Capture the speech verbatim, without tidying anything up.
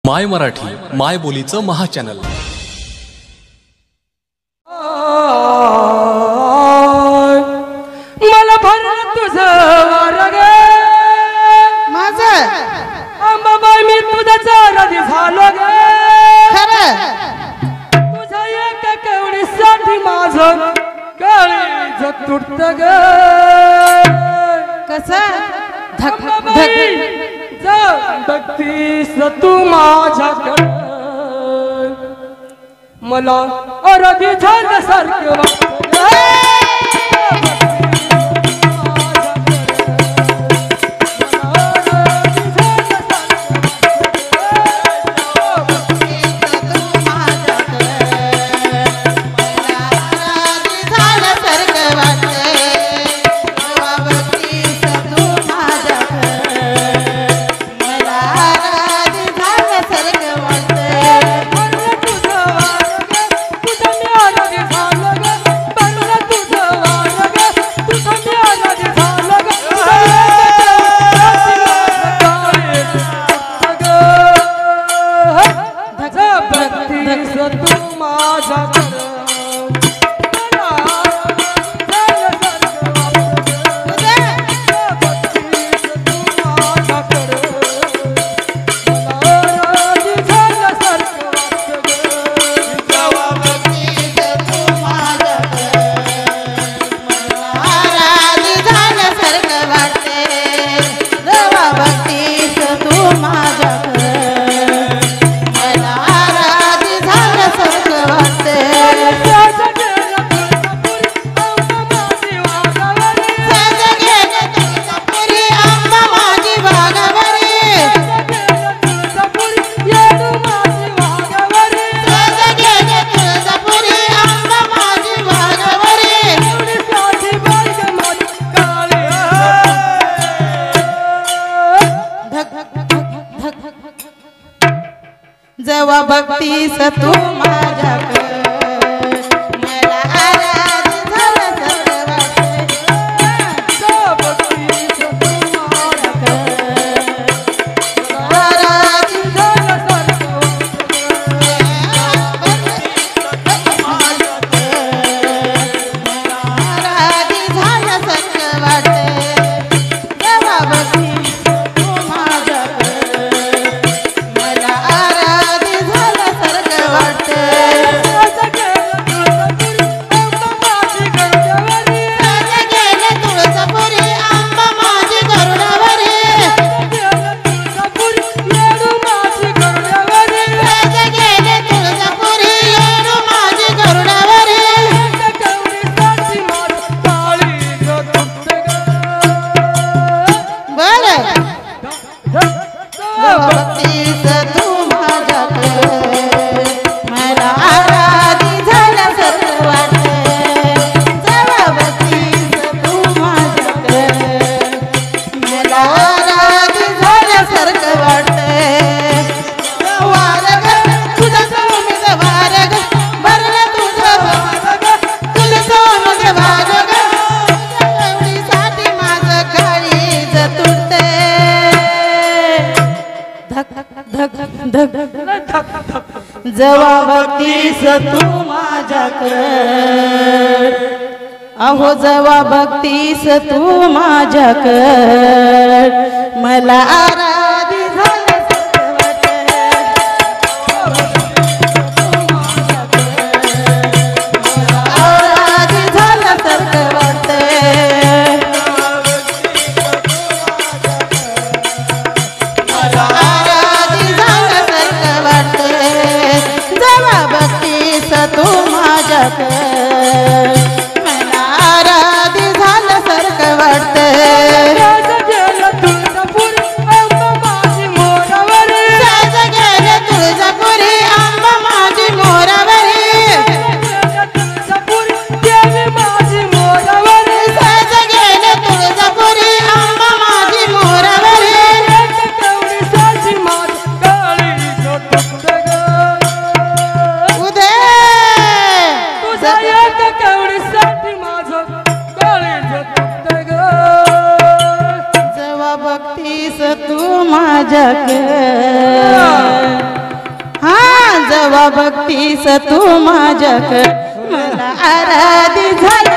माय मराठी माय बोलीचं महाचॅनल। मला भरलं तुझं वारग माझं अंबाबाई मी तुझा चारदी झालो ग खरं तुझा एक केवढीसाठी माझं काळीज तुटत ग कसं धक अंबाबाई जा बघतीस तू माझ्याकडं मला अरबी झाल्यासारखं वाटतं जेव्हा बघतीस तू माझ्याकडे मला आराध झाल्यासारखं वाटतं जेव्हा बघतीस तू माझ्याकडे आराध झाल्यासारखं आराध झाल्यासारखं वाटतं जेव्हा बघतीस तू माझ्याकडे मला जेव्हा बघतीस तू माझ्याकडे अहो जेव्हा बघतीस तू माझ्याकडे मला आराधी झाल्यासारखं वाटतं आराधी झाल्यासारखं वाटतं मला आराधी झाल्यासारखं वाटतं जेव्हा बघतीस तू माझ्याकडे मला आराधी झाल्यासारखं वाटतं गेलं तुळजापूर बघतीस तू माझ्याक मला आराधी झालं